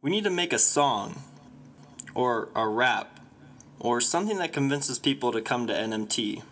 We need to make a song, or a rap, or something that convinces people to come to NMT.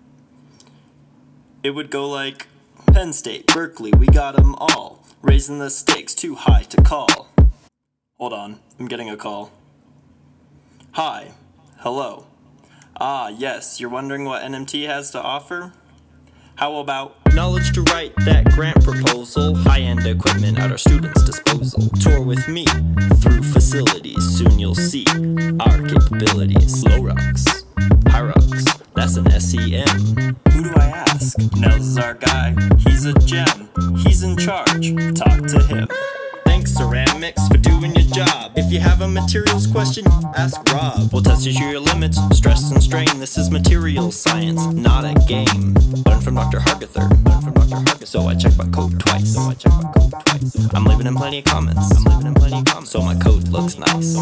It would go like, Penn State, Berkeley, we got 'em all, raising the stakes too high to call. Hold on, I'm getting a call. Hi, hello. Ah, yes, you're wondering what NMT has to offer? How about knowledge to write that grant proposal, high-end equipment at our students' disposal. Tour with me through facilities, soon you'll see our capabilities. Low rocks, high rocks, that's an SEM. Who do I ask? Nels is our guy, he's a gem, he's in charge, talk to him. Thanks ceramics for doing your job. If you have a materials question, ask Rob. We'll test you to your limits, stress and strain. This is materials science, not a game. Learn from Dr. Hargather. So I check my code twice. I'm leaving in plenty of comments. So my code looks nice.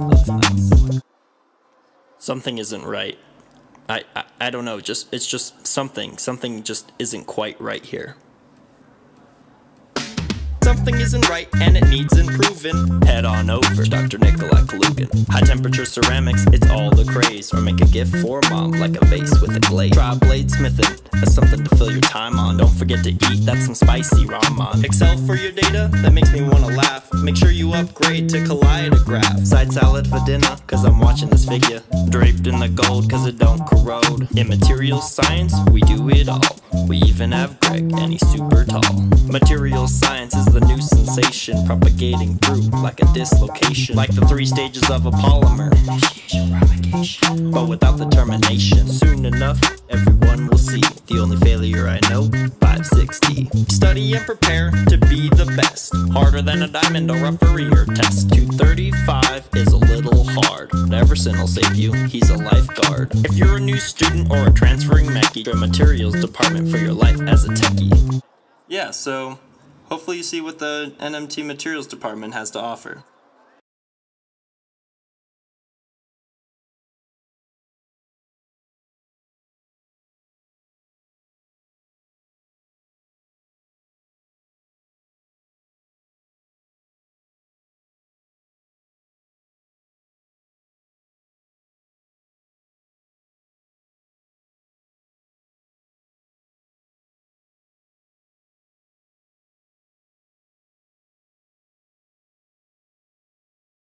Something isn't right. I don't know, it's just something just isn't quite right here. Something isn't right and it needs improving. Head on over to Dr. Nikolai Kalugan. High temperature ceramics, it's all the craze. Or make a gift for mom like a vase with a glaze. Try bladesmithing, that's something to fill your time on. Don't forget to eat, that's some spicy ramen. Excel for your data, that makes me wanna laugh. Make sure you upgrade to kaleidograph. Side salad for dinner, cause I'm watching this figure. Draped in the gold cause it don't corrode. In materials science, we do it all. We even have Greg and he's super tall. Materials science is the new sensation, propagating through like a dislocation, like the 3 stages of a polymer. Initiation, propagation, but without the termination. Soon enough, everyone will see. The only failure I know, 560. Study and prepare to be the best. Harder than a diamond or a Fourier test. 235 is a little hard, but Everson will save you, he's a lifeguard. If you're a new student or a transferring Mackie, your materials department for your life as a techie. Yeah, so hopefully you see what the NMT materials department has to offer.